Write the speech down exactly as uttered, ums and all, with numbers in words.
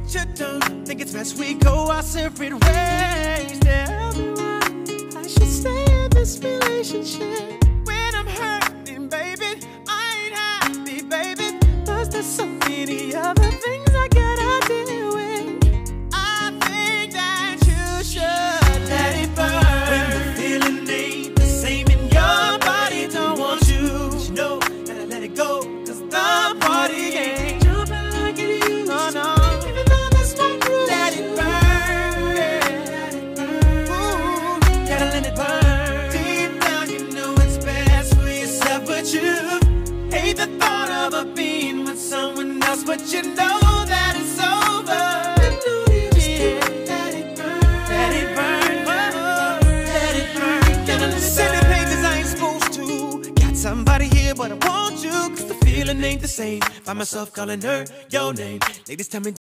you don't think it's best we go our separate ways. Tell me why I should stay in this relationship when I'm hurting, baby. I ain't happy, baby. Plus there's so many other things I gotta deal with. I think that you should let it burn. When the feeling ain't the same in your body, don't want you, but you know, gotta let it go, cause the party ain't jumping like it used to. Oh, no. Even though that's my groove, let it burn. Let it burn. Ooh, gotta let it burn. Deep down you know it's best for yourself, but you hate the thought of a being with someone else, but you know that it's over. Yeah. Let it burn. Let it burn. Oh, let it burn. Gotta let it send me pain cause I ain't supposed to. Got somebody here but I want you, cause the feeling ain't the same. Find myself calling her your name. Ladies tell me